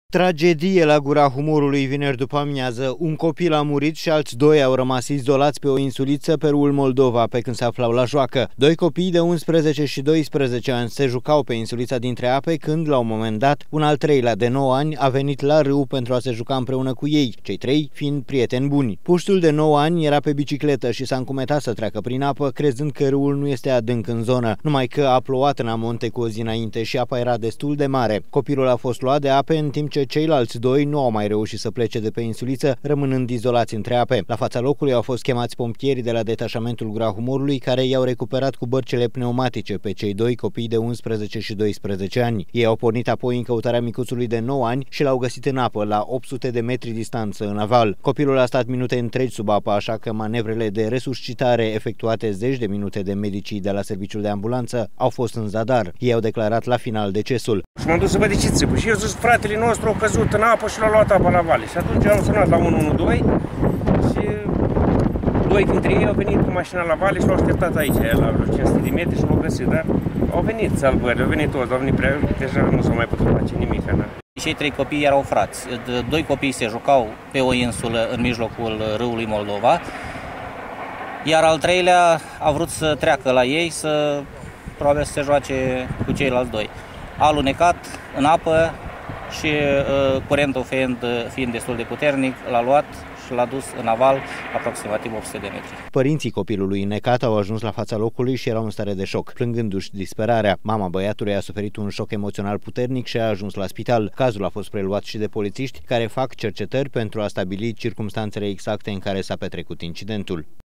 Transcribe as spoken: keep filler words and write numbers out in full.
Tragedie la Gura Humorului vineri după amiază. Un copil a murit și alți doi au rămas izolați pe o insuliță pe râul Moldova pe când se aflau la joacă. Doi copii de unsprezece și doisprezece ani se jucau pe insulița dintre ape când, la un moment dat, un al treilea de nouă ani a venit la râu pentru a se juca împreună cu ei, cei trei fiind prieteni buni. Puștul de nouă ani era pe bicicletă și s-a încumetat să treacă prin apă, crezând că râul nu este adânc în zonă, numai că a plouat în amonte cu o zi înainte și apa era destul de mare. Copilul a fost luat de ape în timp ce ceilalți doi nu au mai reușit să plece de pe insuliță, rămânând izolați între ape. La fața locului au fost chemați pompierii de la detașamentul Gura Humorului, care i-au recuperat cu bărcele pneumatice pe cei doi copii de unsprezece și doisprezece ani. Ei au pornit apoi în căutarea micuțului de nouă ani și l-au găsit în apă, la opt sute de metri distanță în aval. Copilul a stat minute întregi sub apă, așa că manevrele de resuscitare efectuate zeci de minute de medicii de la serviciul de ambulanță au fost în zadar. Ei au declarat la final decesul. Și m-am dus să văd de ce țipă. Și eu zic, fratele nostru a căzut în apă și l-a luat apa la vale. Și atunci am sunat la unu unu doi și doi dintre ei au venit cu mașina la vale și l-au așteptat aici, la vreo cinci sute de metri și l-au găsit, dar au venit salvări, au venit toți, au venit prea, deja nu s-au mai putut face nimic. Cei trei copii erau frați. Doi copii se jucau pe o insulă în mijlocul râului Moldova, iar al treilea a vrut să treacă la ei, să probabil să se joace cu ceilalți doi. A alunecat în apă și uh, curentul fiind, fiind destul de puternic, l-a luat și l-a dus în aval aproximativ opt sute de metri. Părinții copilului necat au ajuns la fața locului și erau în stare de șoc, plângându-și disperarea. Mama băiatului a suferit un șoc emoțional puternic și a ajuns la spital. Cazul a fost preluat și de polițiști, care fac cercetări pentru a stabili circumstanțele exacte în care s-a petrecut incidentul.